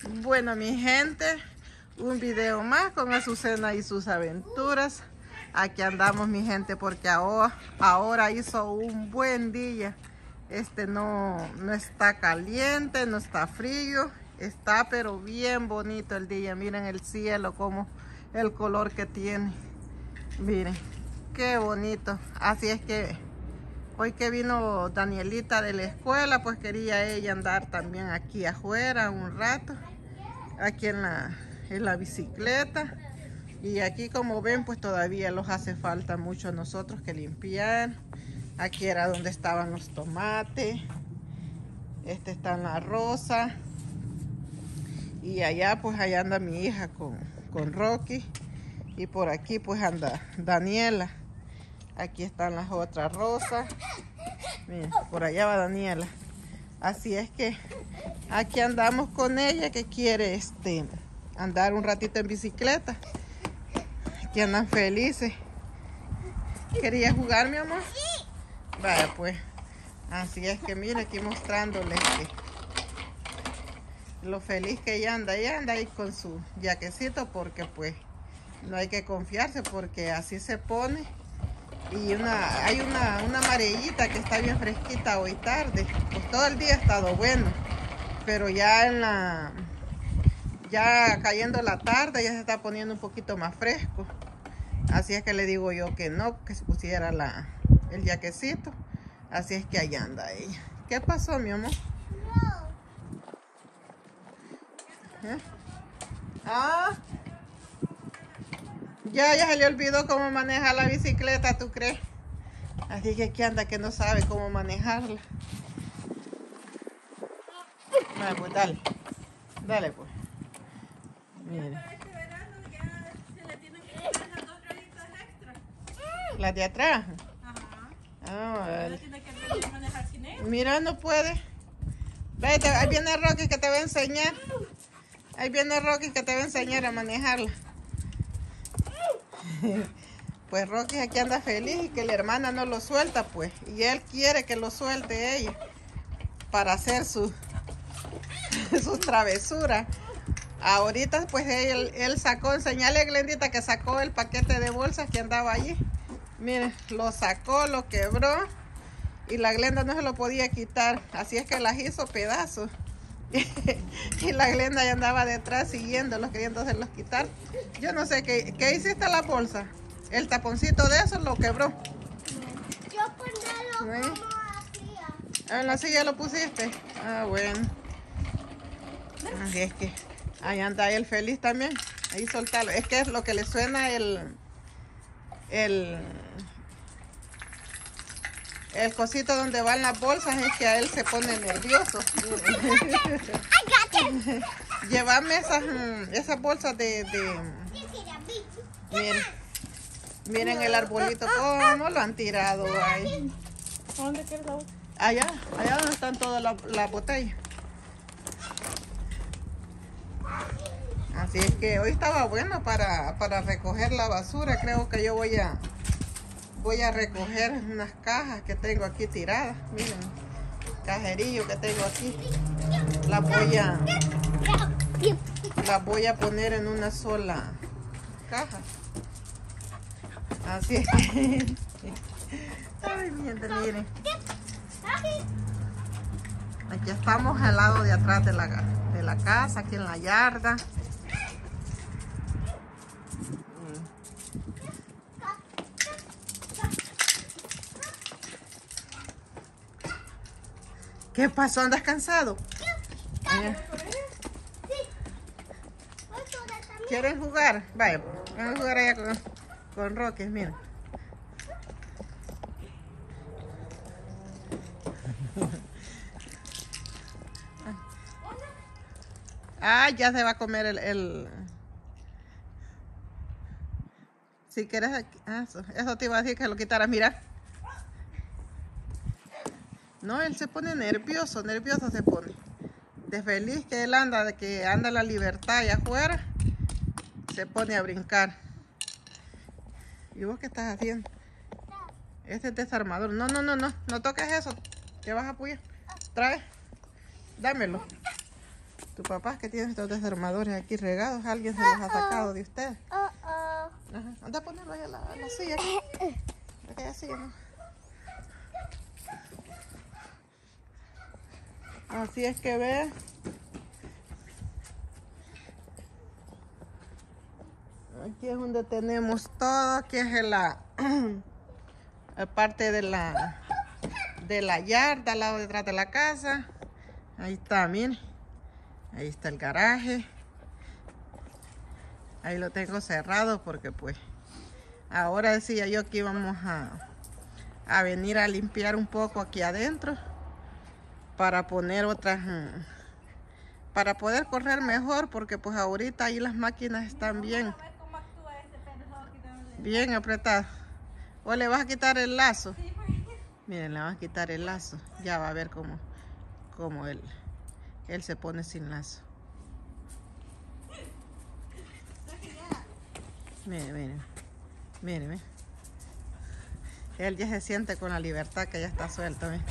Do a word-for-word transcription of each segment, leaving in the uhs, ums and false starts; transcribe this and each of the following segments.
Bueno, mi gente, un video más con Azucena y sus aventuras. Aquí andamos, mi gente, porque ahora, ahora hizo un buen día. Este no, no está caliente, no está frío, está pero bien bonito el día. Miren el cielo, como el color que tiene. Miren, qué bonito. Así es que hoy que vino Danielita de la escuela, pues quería ella andar también aquí afuera un rato, aquí en la, en la bicicleta. Y aquí, como ven, pues todavía los hace falta mucho a nosotros que limpiar. Aquí era donde estaban los tomates. Este está en la rosa. Y allá, pues allá anda mi hija con, con Rocky. Y por aquí pues anda Daniela. Aquí están las otras rosas. Miren, por allá va Daniela. Así es que aquí andamos con ella, que quiere este andar un ratito en bicicleta. Aquí andan felices. ¿Quería jugar, mi amor? Sí. Vaya pues. Así es que mira, aquí mostrándoles que lo feliz que ella anda. Ella anda ahí con su jaquecito, porque pues no hay que confiarse, porque así se pone. Y una, hay una, una amarillita que está bien fresquita hoy tarde. Pues todo el día ha estado bueno, pero ya en la ya cayendo la tarde ya se está poniendo un poquito más fresco. Así es que le digo yo que no, que se pusiera la, el jaquecito. Así es que allá anda ella. ¿Qué pasó, mi amor? ¿Eh? Ah, ya, ya se le olvidó cómo manejar la bicicleta, ¿tú crees? Así que aquí anda que no sabe cómo manejarla. Vale, pues dale. Dale pues. Mire. ¿Las de atrás? Ajá. Ah, vale. Tiene que aprender a manejar sin él. Mira, no puede. Vete, ahí viene Rocky que te va a enseñar. Ahí viene Rocky que te va a enseñar a manejarla. Pues Rocky aquí anda feliz y que la hermana no lo suelta, pues. Y él quiere que lo suelte ella para hacer sus sus travesuras. Ahorita pues él, él sacó, enseñale a Glendita que sacó el paquete de bolsas que andaba allí. Miren, lo sacó, lo quebró y la Glenda no se lo podía quitar. Así es que las hizo pedazos. Y la Glenda ya andaba detrás siguiéndolos, queriéndoselos quitar. Yo no sé qué, qué hiciste a la bolsa. El taponcito de eso lo quebró. Yo ponerlo ¿Sí? como hacía. ¿En la silla lo pusiste? Ah, bueno. Así es que ahí anda él feliz también. Ahí soltarlo. Es que es lo que le suena el el el cosito donde van las bolsas, es que a él se pone nervioso. Llévame esas, esas bolsas de, de miren, miren el arbolito cómo lo han tirado ahí. ¿Dónde quieres la otra? Allá, allá donde están todas las la botellas. Así es que hoy estaba bueno para, para recoger la basura. Creo que yo voy a voy a recoger unas cajas que tengo aquí tiradas. Miren, cajerillo que tengo aquí. Las voy a las voy a poner en una sola caja. Así es que ay, mi gente, miren. Aquí estamos al lado de atrás de la, de la casa, aquí en la yarda. ¿Qué pasó? ¿Andas cansado? Allá. ¿Quieren jugar? Vaya, vamos a jugar allá con, con Rocky, miren. Ah, ya se va a comer el... el... Si quieres... Ah, eso, eso te iba a decir que lo quitaras, mira. No, él se pone nervioso, nervioso se pone. De feliz que él anda, de que anda la libertad allá afuera, se pone a brincar. ¿Y vos qué estás haciendo? Este es desarmador. No, no, no, no, no toques eso. Te vas a apoyar. Trae, dámelo. Tu papá que tiene estos desarmadores aquí regados, alguien se los ha sacado de usted. Oh, oh. Ajá. Anda a ponerlo ahí a la, a la silla. Aquella silla, ¿no? Así es que ve. Aquí es donde tenemos todo. Aquí es la, la parte de la de la yarda al lado detrás de la casa. Ahí está, miren. Ahí está el garaje. Ahí lo tengo cerrado porque pues ahora decía yo que íbamos a, a venir a limpiar un poco aquí adentro para poner otras, para poder correr mejor, porque pues ahorita ahí las máquinas están bien, bien apretadas. ¿O le vas a quitar el lazo? Miren, le vas a quitar el lazo. Ya va a ver cómo, cómo él, él se pone sin lazo. Miren, miren, miren, miren. Él ya se siente con la libertad que ya está suelto. Miren.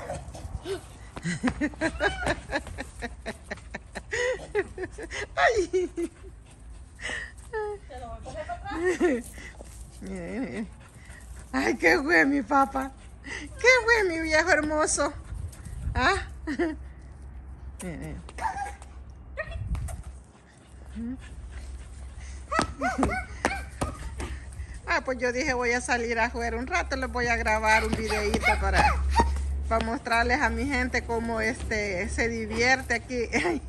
Ay. ¿Te lo voy a coger para atrás? Miren, miren. Ay, qué güey mi papá. Qué güey mi viejo hermoso. ¿Ah? Miren, miren. Ah, pues yo dije voy a salir a jugar un rato, les voy a grabar un videíto para, para mostrarles a mi gente cómo este se divierte aquí.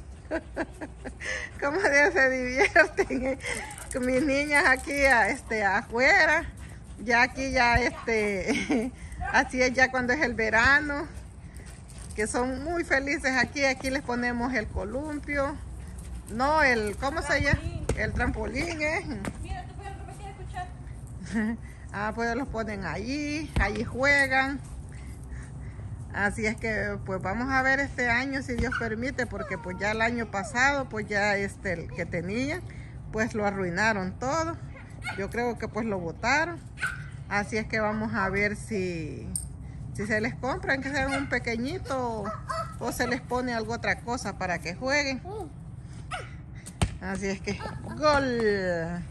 Cómo se divierten con mis niñas aquí a, este, afuera. Ya aquí ya este así es ya cuando es el verano, que son muy felices aquí. Aquí les ponemos el columpio. No, el, ¿cómo se llama? El trampolín, ¿eh? Mira, tú puedes repetir, escuchar. Ah, pues los ponen allí, allí juegan. Así es que pues vamos a ver este año si Dios permite, porque pues ya el año pasado pues ya este el que tenía pues lo arruinaron todo. Yo creo que pues lo botaron. Así es que vamos a ver si, si se les compran, que sean un pequeñito, o se les pone algo otra cosa para que jueguen. Así es que gol.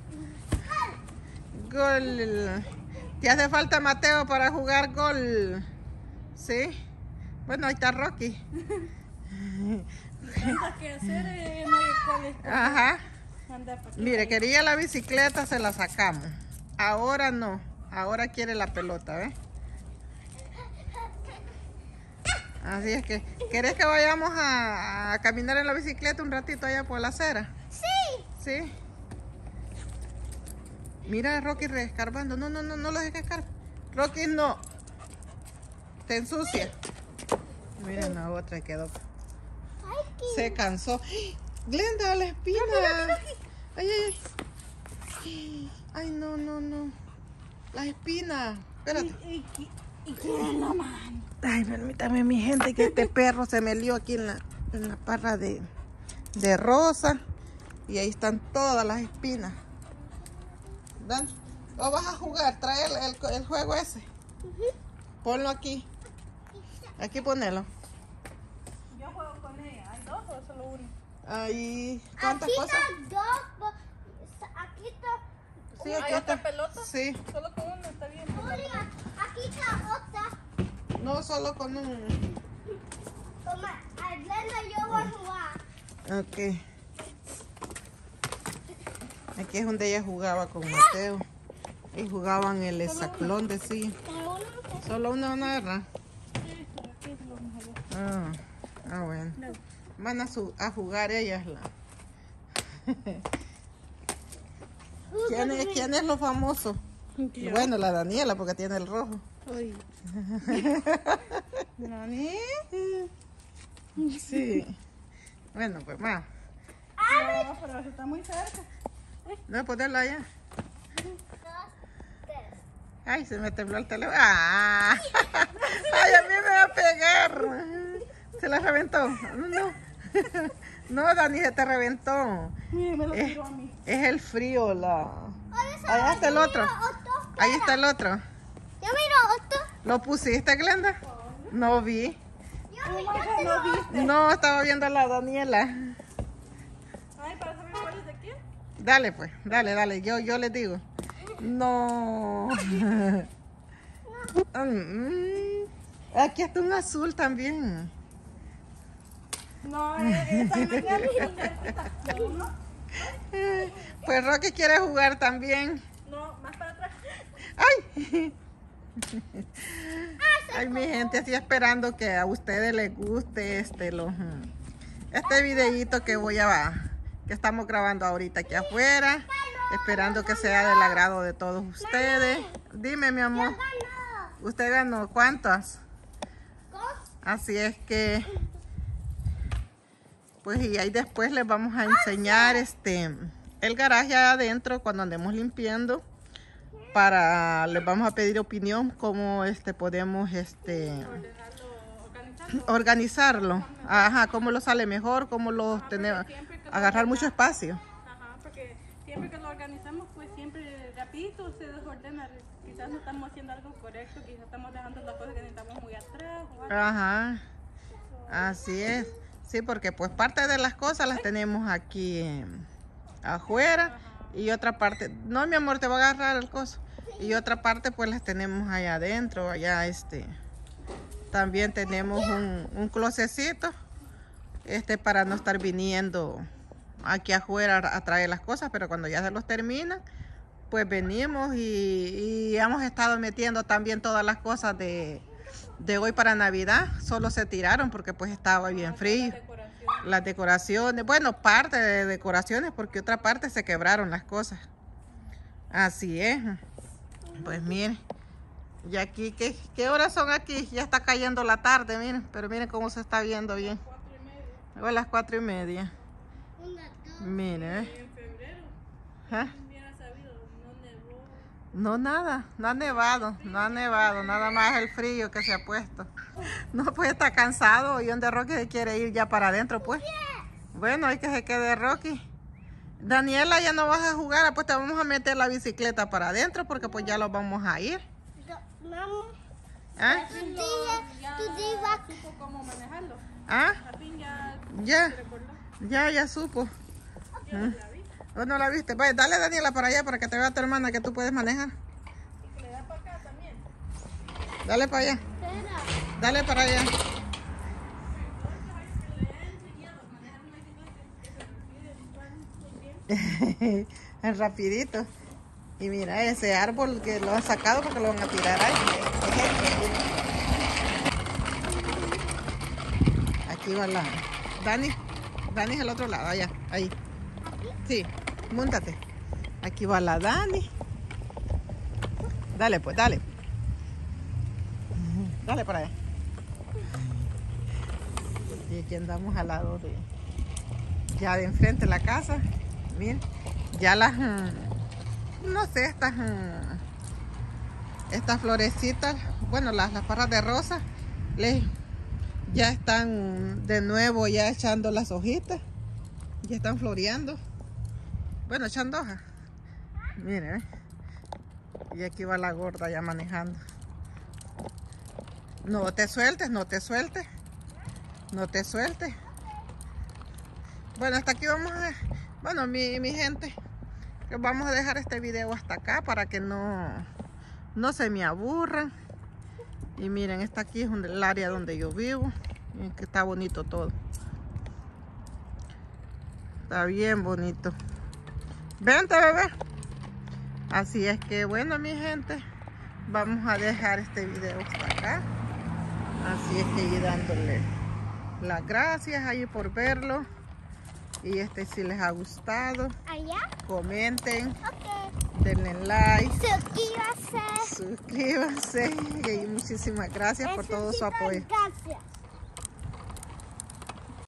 Gol. ¿Te hace falta Mateo para jugar gol? ¿Sí? Bueno, ahí está Rocky. Tantas que hacer, eh, no hay cuál es. Ajá. Anda pa' aquí. Mire, quería la bicicleta, se la sacamos. Ahora no. Ahora quiere la pelota, ¿ves? Así es que, ¿querés que vayamos a, a caminar en la bicicleta un ratito allá por la acera? Sí. Sí. Mira a Rocky reescarbando. No, no, no, no lo dejes escarbar. Rocky, no. Te ensucia. Miren, la otra quedó. Se cansó. Glenda, la espina. Ay, ay, ay. Ay, no, no, no. La espina. Espérate. ¿Y, y, y quién es la mano? Ay, permítame, mi gente, que este perro se me lió aquí en la, en la parra de, de rosa. Y ahí están todas las espinas. ¿Ven? ¿O vas a jugar? Trae el, el, el juego ese. Uh-huh. Ponlo aquí. Aquí ponelo. Yo juego con ella. ¿Hay dos o solo uno? Ahí. ¿Cuántas aquí cosas? están dos. Aquí está. Sí, ¿Hay aquí otra está. pelota? Sí. Solo con uno está bien. Julia, aquí está otra. No, solo con un. Toma, a Glenda yo voy a jugar. Ok. Aquí es donde ella jugaba con Mateo. Y jugaban el esaclón de sí. Solo una, una guerra. Ah, ah, bueno. Van a, su, a jugar ellas. La... ¿Quién, es, ¿Quién es lo famoso? Yo. Bueno, la Daniela, porque tiene el rojo. Ay. ¿Nani? Sí. Bueno, pues más. No, pero eso está muy cerca. No, ponerla allá. Dos, tres. Ay, se me tembló el teléfono. ¡Ah! Ay, a mí me va a pegar. ¿Se la reventó? No, no. No, Dani, se te reventó. Mire, me lo Es, tiró a mí. es el frío, la... Allá está el otro. Ahí está el otro. Yo miro otro. ¿Lo pusiste, Glenda? No vi. Yo, yo te lo ¿No viste? No, estaba viendo a la Daniela. Dale pues, dale, dale, yo, yo les digo. No. Mm, aquí está un azul también. No, esa no es no, no. Pues Rocky quiere jugar también. No, más para atrás. ¡Ay! Ay, mi gente, así esperando que a ustedes les guste este, los, este videíto que voy a... que estamos grabando ahorita aquí afuera. Esperando que sea del agrado de todos ustedes. Dime, mi amor. ¿Usted ganó cuántas? Así es que... pues y ahí después les vamos a enseñar este el garaje adentro cuando andemos limpiando. Para les vamos a pedir opinión cómo este podemos este organizarlo. Ajá, cómo lo sale mejor, cómo lo tenemos, agarrar mucho espacio. Ajá, porque siempre que lo organizamos, pues siempre rapidito se desordena. Quizás no estamos haciendo algo correcto, quizás estamos dejando las cosas que necesitamos muy atrás. O algo. Ajá, así es. Sí, porque pues parte de las cosas las tenemos aquí eh, afuera. Ajá. Y otra parte, no mi amor, te va a agarrar el coso. Y otra parte pues las tenemos allá adentro, allá este. También tenemos un, un closecito, este para no estar viniendo aquí afuera a traer las cosas, pero cuando ya se los terminan, pues venimos y, y hemos estado metiendo también todas las cosas de, de hoy para Navidad. Solo se tiraron porque pues estaba bien frío. Las decoraciones, bueno, parte de decoraciones porque otra parte se quebraron las cosas. Así es. Pues miren, y aquí, ¿qué, qué horas son aquí? Ya está cayendo la tarde, miren, pero miren cómo se está viendo bien. A las cuatro y media. Miren, ¿eh? ¿Eh? No, nada, no ha nevado, no ha nevado, nada más el frío que se ha puesto. No, pues está cansado y donde Rocky se quiere ir ya para adentro, pues. Bueno, hay que se quede Rocky. Daniela, ya no vas a jugar, pues te vamos a meter la bicicleta para adentro porque pues ya lo vamos a ir. Mamá, ¿Ah? tú ya supo cómo manejarlo. ¿Ah? Al fin ya, Ya, ya, ya supo. ¿Ah? ¿O no la viste? Vaya, dale Daniela para allá para que te vea tu hermana que tú puedes manejar. Y que le da para acá también. Dale para allá. Dale para allá. El rapidito. Y mira ese árbol que lo han sacado porque lo van a tirar ahí. Aquí va la... Dani, Dani es el otro lado, allá, ahí. Sí, múntate. Aquí va la Dani. Dale pues, dale. Dale para allá. Y aquí andamos al lado de... ya de enfrente de la casa. Miren, ya las... no sé, estas... estas florecitas, bueno, las, las parras de rosa, les, ya están de nuevo ya echando las hojitas. Ya están floreando. Bueno, echando hojas. Miren, ¿eh? Y aquí va la gorda ya manejando. No te sueltes, no te sueltes. No te sueltes. Bueno, hasta aquí vamos a... bueno, mi, mi gente, vamos a dejar este video hasta acá para que no, no se me aburran. Y miren, esta aquí es el área donde yo vivo. Miren que está bonito todo. Está bien bonito. Vente, bebé. Así es que bueno, mi gente, vamos a dejar este video hasta acá. Así es que ir dándole las gracias ahí por verlo. Y este si les ha gustado, allá, comenten, okay, denle like, suscríbase, suscríbanse y muchísimas gracias por todo su apoyo. Gracias.